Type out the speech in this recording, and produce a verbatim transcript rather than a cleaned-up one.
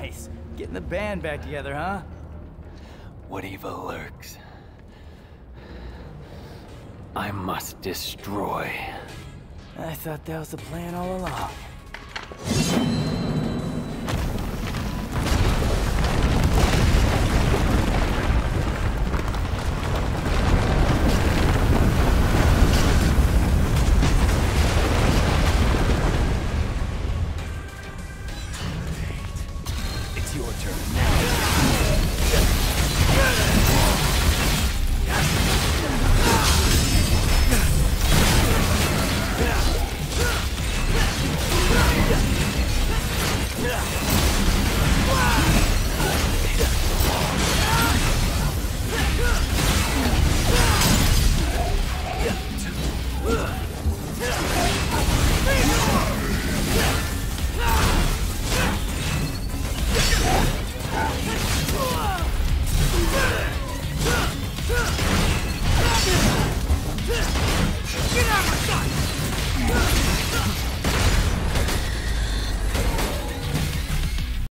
Nice. Getting the band back together, huh? What evil lurks, I must destroy. I thought that was the plan all along. It's your turn now. Get out!